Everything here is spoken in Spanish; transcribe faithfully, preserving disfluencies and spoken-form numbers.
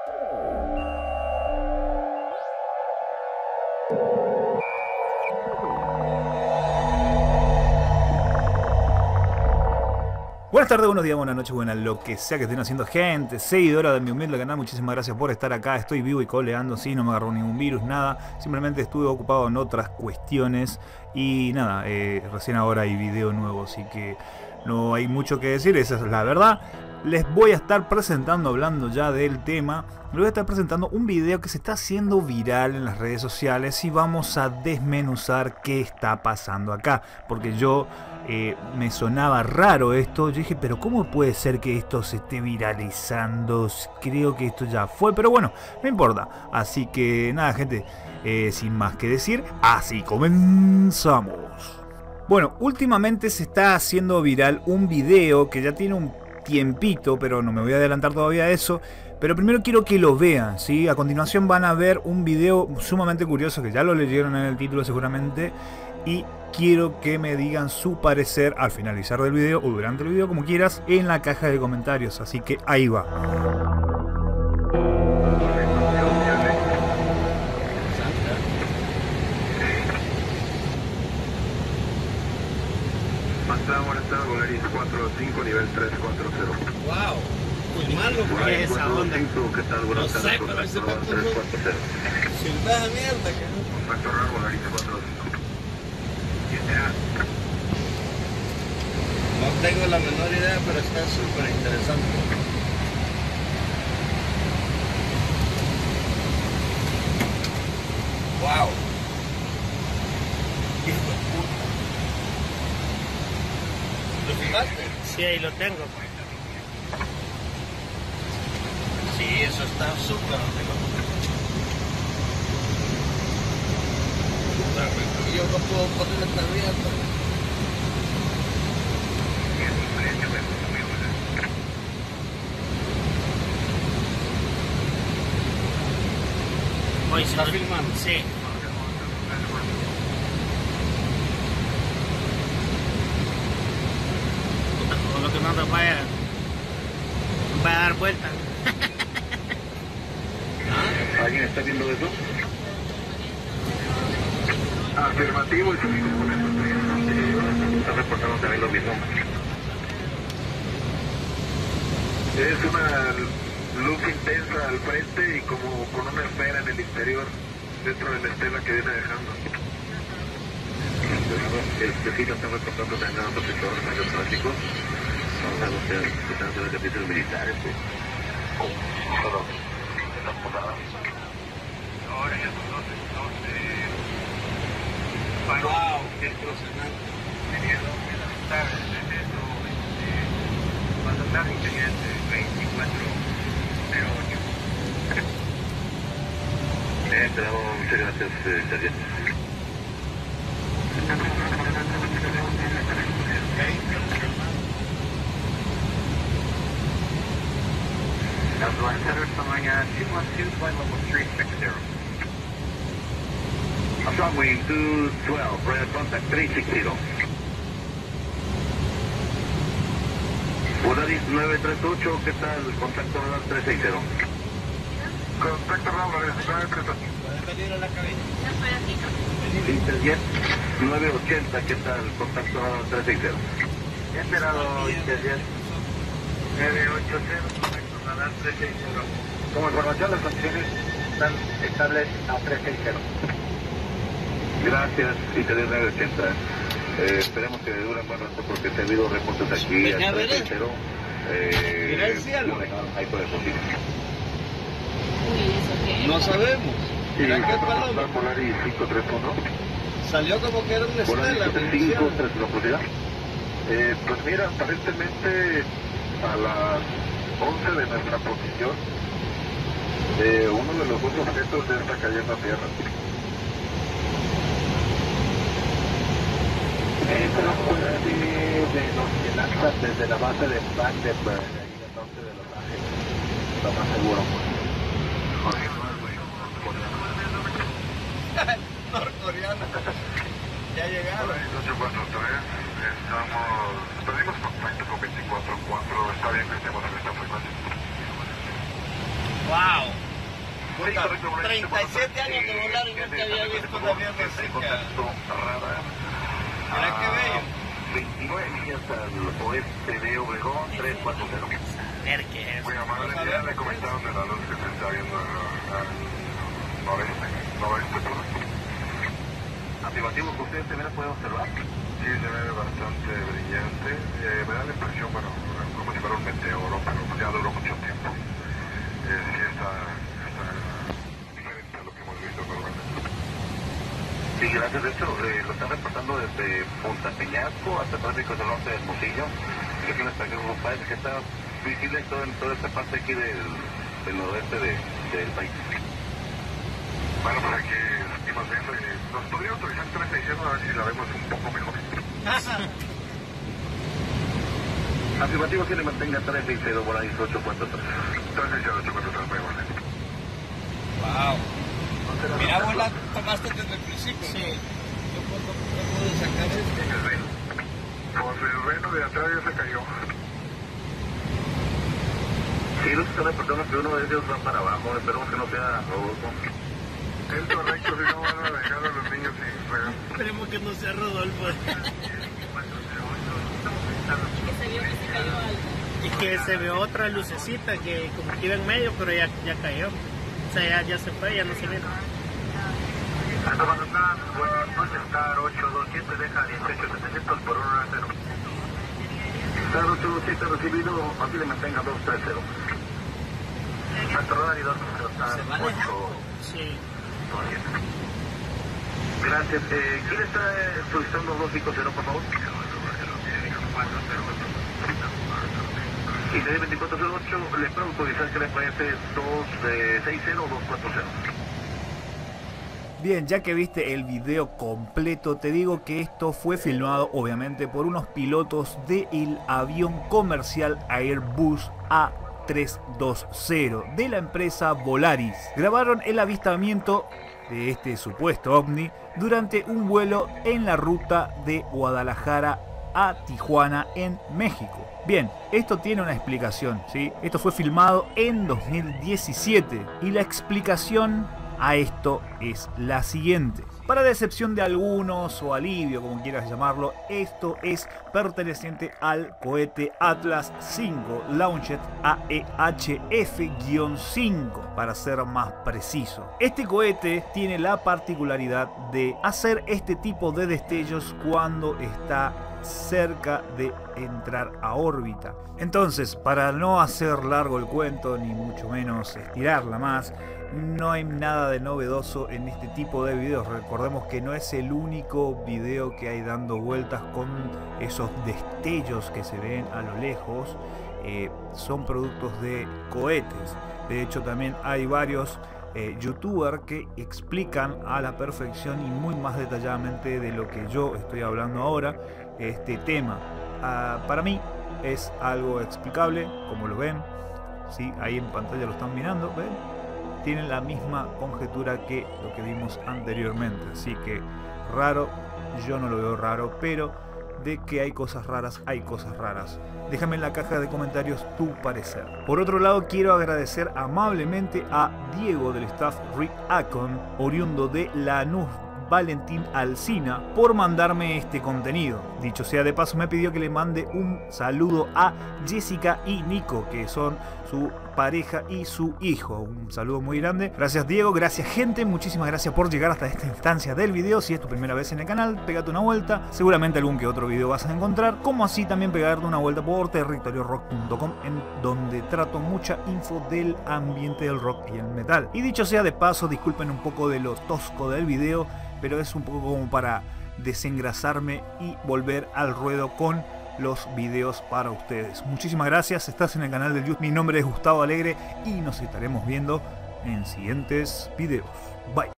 Buenas tardes, buenos días, buenas noches, buenas lo que sea que estén haciendo, gente seguidora de mi humilde canal. Muchísimas gracias por estar acá. Estoy vivo y coleando, sí, no me agarró ningún virus, nada. Simplemente estuve ocupado en otras cuestiones. Y nada, eh, recién ahora hay video nuevo, así que no hay mucho que decir, esa es la verdad. Les voy a estar presentando, hablando ya del tema, les voy a estar presentando un video que se está haciendo viral en las redes sociales y vamos a desmenuzar qué está pasando acá. Porque yo eh, me sonaba raro esto, yo dije, pero ¿cómo puede ser que esto se esté viralizando? Creo que esto ya fue, pero bueno, no importa. Así que nada, gente, eh, sin más que decir, así comenzamos. Bueno, últimamente se está haciendo viral un video que ya tiene un tiempito, pero no me voy a adelantar todavía a eso. Pero primero quiero que lo vean, ¿sí? A continuación van a ver un video sumamente curioso que ya lo leyeron en el título seguramente. Y quiero que me digan su parecer al finalizar del video o durante el video, como quieras, en la caja de comentarios. Así que ahí va. Volaris cuatro cinco, nivel tres cuatro cero. Wow, muy malo fue esa onda. ¿Qué tal? No sé, pero ese pato no... Silbaja mierda, que no. Contacto raro, Volaris cuatro cinco. ¿Quién será? No tengo la menor idea, pero está súper interesante. Wow. Hijo de puta. ¿Lo fijaste? Sí, ahí lo tengo. Sí, eso está súper arriba. Yo no puedo poner esta abierta. Hoy ¿Está filmando? Sí. Todo lo que no te vaya, va a dar vuelta. ¿Ah? ¿Alguien está viendo eso? Afirmativo, y su mismo con eso. Está reportando también lo mismo. Es una luz intensa al frente y como con una esfera en el interior dentro de la estela que viene dejando. Este sí lo están reportando también a otros sectores medios tráficos. Vamos a ver si están haciendo servicios militares. Solo en las posadas. Ahora ya son doce, doce. Wow, qué impresionante. Teniendo que lamentar el eso, cuando están ingeniando veinticuatro cero ocho. Eh, te damos muchas gracias, eh, sargento. Southwest Center, something uh, two one two, flight level three six zero. Sunwing two twelve, radar contact three six zero. Volaris nueve tres ocho, ¿qué tal? Contacto radar tres seis cero. Contacto radar nueve tres ocho. ¿Puedes venir a la cabina? Ya estoy aquí. Interjet nueve ochenta, ¿qué tal? Contacto radar tres seis cero. Esperado Interjet nueve ocho cero, contacto radar tres seis cero. Como información, las condiciones están estables a tres seis cero. Gracias, Interjet nueve ochenta. Eh, esperemos que dure un buen rato porque he habido reportes aquí a tres seis cero. Eh, Mira el cielo. Ahí por el posible. Uy, ¿eso qué? No sabemos. Mira qué paloma. Volaris cinco tres uno. Salió como que era una Volaris estela. cinco tres uno. Eh, pues mira, aparentemente a las once de nuestra posición, eh, uno de los dos objetos ya está cayendo a tierra. Entra fuera de, de los que lanzan desde la base de Vandenberg, ahí al norte de Los Ángeles. Lo más seguro. Norcoreano. Ya llegaron. ocho cuatro tres, estamos, perdimos contacto con veinticuatro cuatro, está bien que estemos en esta frecuencia. Wow. treinta y siete años de volar y nunca había visto un avión así. Mira qué bello. veintinueve millas al oeste de Obregón, tres cuatro cero. Ver qué es. Muy amable, ya le comentaron de la luz que se está viendo al noreste, noroeste, perdón. Afirmativo, que usted también puede observar. Sí, se ve bastante brillante. Eh, me da la impresión, bueno, como si fuera un meteoro, pero ya duró mucho tiempo. Eh, sí está, está diferente a lo que hemos visto normalmente. Sí, gracias. De hecho, eh, lo están reportando desde Punta Peñasco hasta tráfico del norte del Hermosillo, que es una estación grupal que está visible en, todo, en toda esta parte aquí del, del noroeste de, del país. Bueno, pues aquí seguimos viendo y nos podría autorizar treinta y seis a ver si la vemos un poco mejor. Afirmativo, que le mantenga treinta y cero por ahí, ocho cuatro tres. treinta y cero, ocho cuatro tres, muy bueno. Wow. Mira, vos la tomaste desde el principio. Sí. Yo puedo, puedo sacar este. El reno. Pues el reno de atrás ya se cayó. Sí, los están reportando que uno de ellos va para abajo. Esperemos que no sea Rodolfo. Es correcto, si no van a dejar a los niños sin regalar. Esperemos que no sea Rodolfo. Y que se ve otra lucecita que como que iba en medio, pero ya, ya cayó. O sea, ya, ya se fue, ya no se viene. Hasta cuando está, buenas noches, Star ocho dos siete, deja dieciocho setecientos por uno a cero. Star ocho dos siete recibido, aquí le mantenga dos tres cero. Hasta rodar y dos Star ocho. Sí. Gracias. Eh, ¿Quién está solicitando dos cinco cero, por favor? Y de veinticuatro cero ocho, le puedo autorizar que le parece dos seis cero o dos cuatro cero. Bien, ya que viste el video completo, te digo que esto fue filmado obviamente por unos pilotos del avión comercial Airbus A trescientos veinte de la empresa Volaris. Grabaron el avistamiento de este supuesto ovni durante un vuelo en la ruta de Guadalajara a Tijuana en México. Bien, esto tiene una explicación, ¿sí? Esto fue filmado en dos mil diecisiete y la explicación a esto es la siguiente. Para decepción de algunos o alivio, como quieras llamarlo, esto es perteneciente al cohete Atlas cinco Launched A E H F cinco, para ser más preciso. Este cohete tiene la particularidad de hacer este tipo de destellos cuando está cerca de entrar a órbita. Entonces, para no hacer largo el cuento, ni mucho menos estirarla más, no hay nada de novedoso en este tipo de videos. Recordemos que no es el único video que hay dando vueltas con esos destellos que se ven a lo lejos. Eh, son productos de cohetes. De hecho, también hay varios eh, youtubers que explican a la perfección y muy más detalladamente de lo que yo estoy hablando ahora este tema. Uh, para mí es algo explicable, como lo ven. ¿Sí? Ahí en pantalla lo están mirando, ¿ven? Tienen la misma conjetura que lo que vimos anteriormente, así que raro, yo no lo veo raro, pero de que hay cosas raras, hay cosas raras. Déjame en la caja de comentarios tu parecer. Por otro lado, quiero agradecer amablemente a Diego del staff Rick Acon, oriundo de Lanús, Valentín Alsina, por mandarme este contenido. Dicho sea de paso, me pidió que le mande un saludo a Jessica y Nico, que son su pareja y su hijo. Un saludo muy grande. Gracias Diego, gracias gente, muchísimas gracias por llegar hasta esta instancia del video. Si es tu primera vez en el canal, pégate una vuelta, seguramente algún que otro video vas a encontrar, como así también pegarte una vuelta por territorio rock punto com, en donde trato mucha info del ambiente del rock y el metal. Y dicho sea de paso, disculpen un poco de lo tosco del video, pero es un poco como para desengrasarme y volver al ruedo con los videos para ustedes. Muchísimas gracias, estás en el canal del YouTube. Mi nombre es Gustavo Alegre y nos estaremos viendo en siguientes videos. Bye.